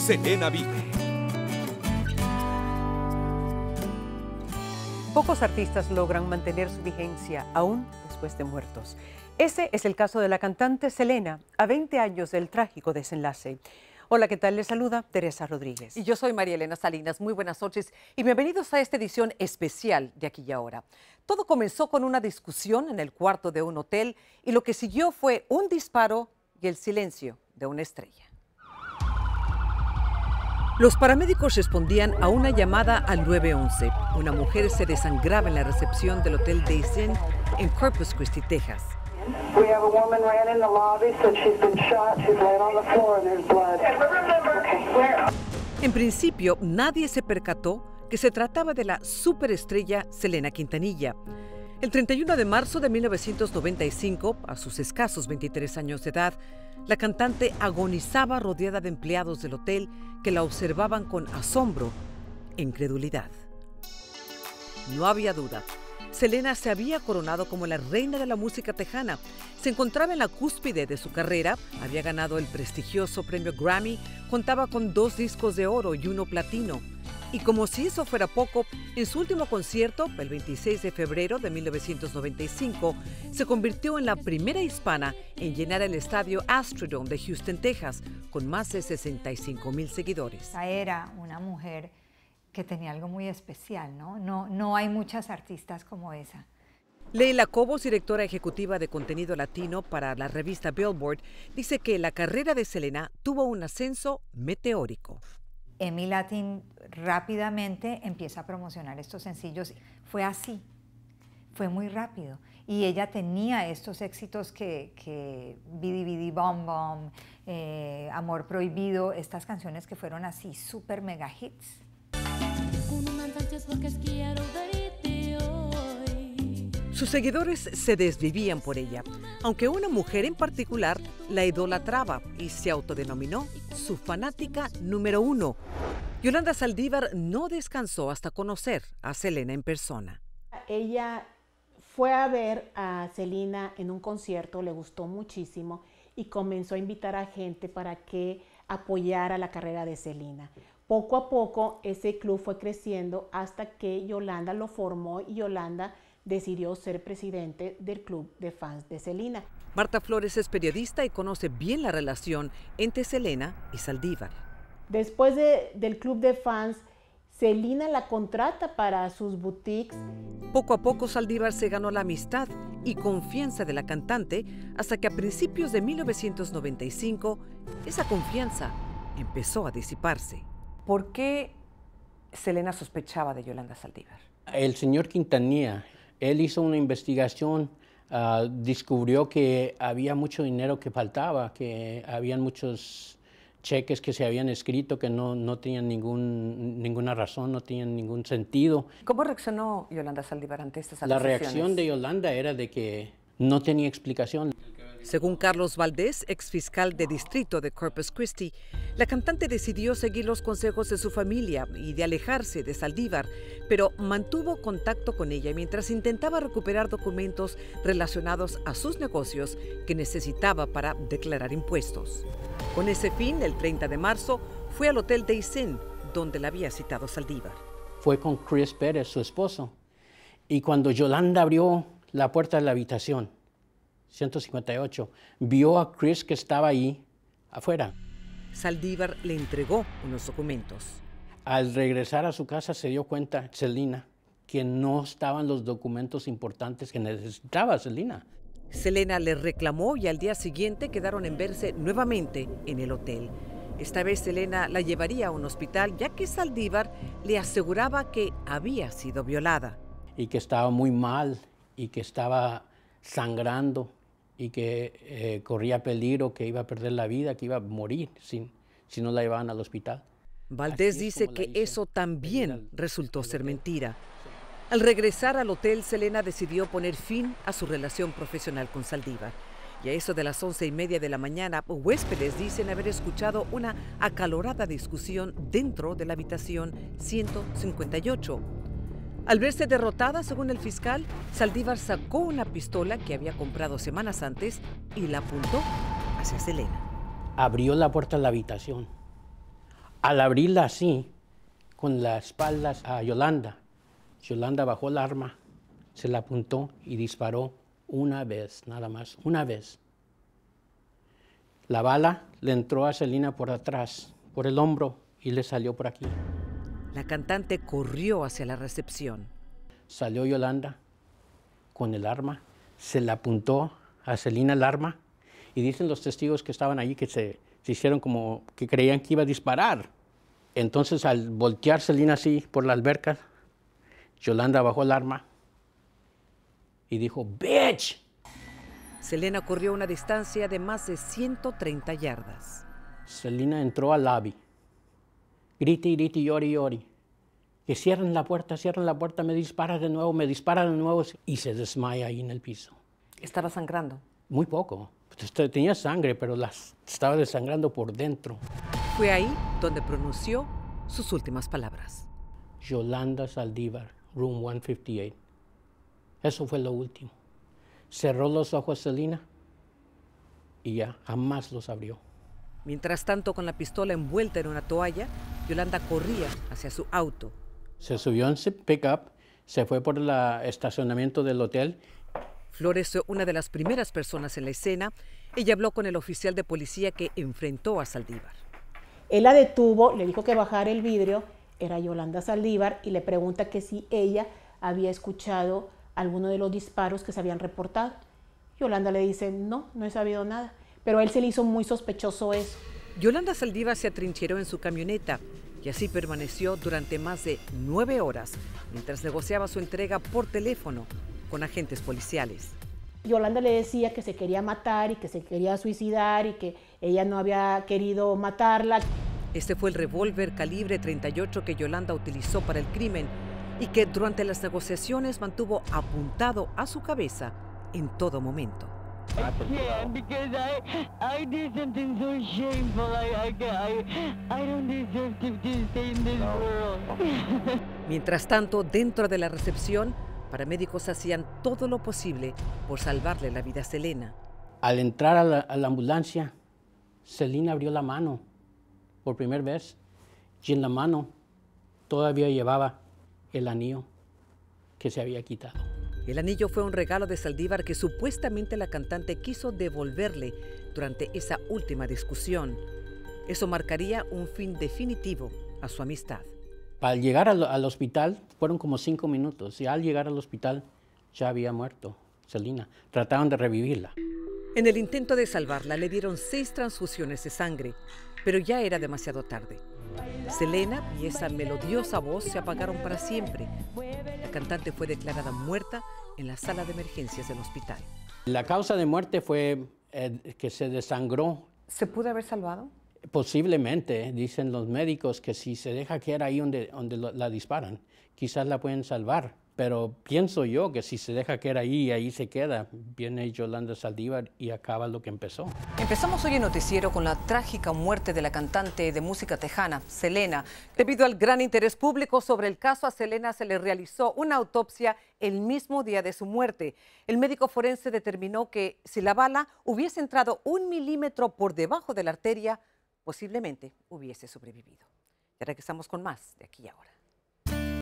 Selena vive. Pocos artistas logran mantener su vigencia aún después de muertos. Ese es el caso de la cantante Selena, a 20 años del trágico desenlace. Hola, ¿qué tal? Les saluda Teresa Rodríguez. Y yo soy María Elena Salinas. Muy buenas noches y bienvenidos a esta edición especial de Aquí y Ahora. Todo comenzó con una discusión en el cuarto de un hotel y lo que siguió fue un disparo y el silencio de una estrella. Los paramédicos respondían a una llamada al 911. Una mujer se desangraba en la recepción del Hotel Days Inn en Corpus Christi, Texas. We have a woman ran in the lobby, said she's been shot. She's laying on the floor and there's blood. En principio, nadie se percató que se trataba de la superestrella Selena Quintanilla. El 31 de marzo de 1995, a sus escasos 23 años de edad, la cantante agonizaba rodeada de empleados del hotel que la observaban con asombro e incredulidad. No había duda. Selena se había coronado como la reina de la música tejana. Se encontraba en la cúspide de su carrera, había ganado el prestigioso premio Grammy, contaba con 2 discos de oro y 1 platino. Y como si eso fuera poco, en su último concierto, el 26 de febrero de 1995, se convirtió en la primera hispana en llenar el estadio Astrodome de Houston, Texas, con más de 65,000 seguidores. Era una mujer que tenía algo muy especial, ¿no? No hay muchas artistas como esa. Leila Cobos, directora ejecutiva de contenido latino para la revista Billboard, dice que la carrera de Selena tuvo un ascenso meteórico. EMI Latin rápidamente empieza a promocionar estos sencillos. Fue así, fue muy rápido. Y ella tenía estos éxitos que Bidi Bidi Bom Bom, Amor Prohibido, estas canciones que fueron así, súper mega hits. Sus seguidores se desvivían por ella, aunque una mujer en particular la idolatraba y se autodenominó su fanática número 1. Yolanda Saldívar no descansó hasta conocer a Selena en persona. Ella fue a ver a Selena en un concierto, le gustó muchísimo y comenzó a invitar a gente para que apoyara la carrera de Selena. Poco a poco ese club fue creciendo hasta que Yolanda lo formó y Yolanda decidió ser presidente del club de fans de Selena. Marta Flores es periodista y conoce bien la relación entre Selena y Saldívar. Después del club de fans, Selena la contrata para sus boutiques. Poco a poco Saldívar se ganó la amistad y confianza de la cantante hasta que a principios de 1995 esa confianza empezó a disiparse. ¿Por qué Selena sospechaba de Yolanda Saldívar? El señor Quintanilla, él hizo una investigación, descubrió que había mucho dinero que faltaba, que habían muchos cheques que se habían escrito que no tenían ninguna razón, no tenían ningún sentido. ¿Cómo reaccionó Yolanda Saldívar ante estas La acusaciones? reacción de Yolanda era de que no tenía explicación. Según Carlos Valdés, exfiscal de distrito de Corpus Christi, la cantante decidió seguir los consejos de su familia y de alejarse de Saldívar, pero mantuvo contacto con ella mientras intentaba recuperar documentos relacionados a sus negocios que necesitaba para declarar impuestos. Con ese fin, el 30 de marzo, fue al Hotel Days Inn, donde la había citado Saldívar. Fue con Chris Pérez, su esposo, y cuando Yolanda abrió la puerta de la habitación, 158, vio a Chris que estaba ahí afuera. Saldívar le entregó unos documentos. Al regresar a su casa se dio cuenta, Selena, que no estaban los documentos importantes que necesitaba Selena. Selena le reclamó y al día siguiente quedaron en verse nuevamente en el hotel. Esta vez Selena la llevaría a un hospital ya que Saldívar le aseguraba que había sido violada. Y que estaba muy mal y que estaba sangrando y que corría peligro, que iba a perder la vida, que iba a morir si no la llevaban al hospital. Valdés dice que eso también resultó ser mentira. Al regresar al hotel, Selena decidió poner fin a su relación profesional con Saldívar. Y a eso de las 11:30 de la mañana, huéspedes dicen haber escuchado una acalorada discusión dentro de la habitación 158. Al verse derrotada, según el fiscal, Saldívar sacó una pistola que había comprado semanas antes y la apuntó hacia Selena. Abrió la puerta de la habitación, Al abrirla así, con la espalda a Yolanda, Yolanda bajó el arma, se la apuntó y disparó una vez, nada más, una vez. La bala le entró a Celina por atrás, por el hombro, y le salió por aquí. La cantante corrió hacia la recepción. Salió Yolanda con el arma, se le apuntó a Celina el arma, y dicen los testigos que estaban allí que se hicieron como que creían que iba a disparar. Entonces, al voltear Celina así por la alberca, Yolanda bajó el arma y dijo, ¡bitch! Celina corrió una distancia de más de 130 yardas. Celina entró al lobby. Grite y grite, llore y llore. Que cierren la puerta, me dispara de nuevo, y se desmaya ahí en el piso. ¿Estaba sangrando? Muy poco. Tenía sangre, pero estaba desangrando por dentro. Fue ahí donde pronunció sus últimas palabras. Yolanda Saldívar, Room 158. Eso fue lo último. Cerró los ojos Celina y ya jamás los abrió. Mientras tanto, con la pistola envuelta en una toalla, Yolanda corría hacia su auto. Se subió en su pick-up, se fue por el estacionamiento del hotel. Flores fue una de las primeras personas en la escena. Ella habló con el oficial de policía que enfrentó a Saldívar. Él la detuvo, le dijo que bajara el vidrio, era Yolanda Saldívar, y le pregunta que si ella había escuchado alguno de los disparos que se habían reportado. Yolanda le dice, no he sabido nada, pero a él se le hizo muy sospechoso eso. Yolanda Saldívar se atrincheró en su camioneta y así permaneció durante más de 9 horas mientras negociaba su entrega por teléfono con agentes policiales. Yolanda le decía que se quería matar y que se quería suicidar y que ella no había querido matarla. Este fue el revólver calibre 38 que Yolanda utilizó para el crimen y que durante las negociaciones mantuvo apuntado a su cabeza en todo momento. Mientras tanto, dentro de la recepción, paramédicos hacían todo lo posible por salvarle la vida a Celina. Al entrar a la ambulancia, Celina abrió la mano por primera vez y en la mano todavía llevaba el anillo que se había quitado. El anillo fue un regalo de Saldívar que supuestamente la cantante quiso devolverle durante esa última discusión. Eso marcaría un fin definitivo a su amistad. Al llegar al hospital fueron como 5 minutos y al llegar al hospital ya había muerto Celina. Trataron de revivirla. En el intento de salvarla le dieron 6 transfusiones de sangre, pero ya era demasiado tarde. Celina y esa melodiosa voz se apagaron para siempre. La cantante fue declarada muerta en la sala de emergencias del hospital. La causa de muerte fue que se desangró. ¿Se pudo haber salvado? Posiblemente, dicen los médicos, que si se deja caer ahí donde la disparan, quizás la pueden salvar. Pero pienso yo que si se deja caer ahí y ahí se queda, viene Yolanda Saldívar y acaba lo que empezó. Empezamos hoy el noticiero con la trágica muerte de la cantante de música tejana, Selena. Debido al gran interés público sobre el caso, a Selena se le realizó una autopsia el mismo día de su muerte. El médico forense determinó que si la bala hubiese entrado 1 milímetro por debajo de la arteria, posiblemente hubiese sobrevivido. Ya regresamos con más de Aquí y Ahora.